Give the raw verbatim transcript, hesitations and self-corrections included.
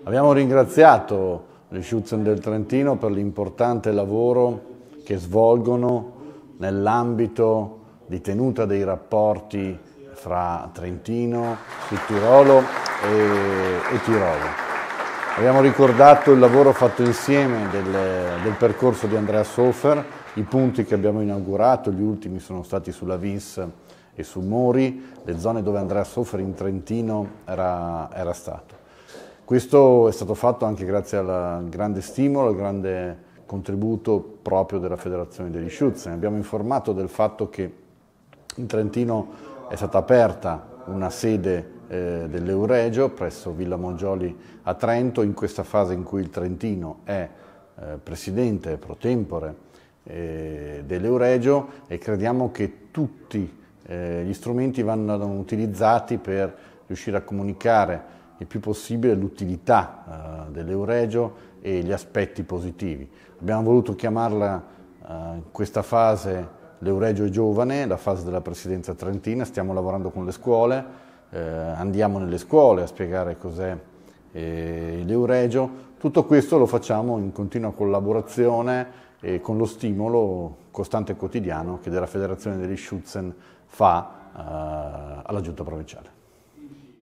Abbiamo ringraziato gli Schutzen del Trentino per l'importante lavoro che svolgono nell'ambito di tenuta dei rapporti fra Trentino, Sudtirolo e, e Tirolo. Abbiamo ricordato il lavoro fatto insieme del, del percorso di Andreas Hofer, i punti che abbiamo inaugurato, gli ultimi sono stati sulla Vis e su Mori, le zone dove Andreas Hofer in Trentino era, era stato. Questo è stato fatto anche grazie al grande stimolo, al grande contributo proprio della Federazione degli Schutzen. Abbiamo informato del fatto che in Trentino è stata aperta una sede eh, dell'Euregio presso Villa Mongioli a Trento, in questa fase in cui il Trentino è eh, presidente pro tempore eh, dell'Euregio, e crediamo che tutti eh, gli strumenti vanno utilizzati per riuscire a comunicare il più possibile l'utilità uh, dell'Euregio e gli aspetti positivi. Abbiamo voluto chiamarla uh, in questa fase l'Euregio giovane, la fase della presidenza trentina. Stiamo lavorando con le scuole, eh, andiamo nelle scuole a spiegare cos'è eh, l'Euregio. Tutto questo lo facciamo in continua collaborazione e con lo stimolo costante e quotidiano che della Federazione degli Schutzen fa uh, alla Giunta provinciale.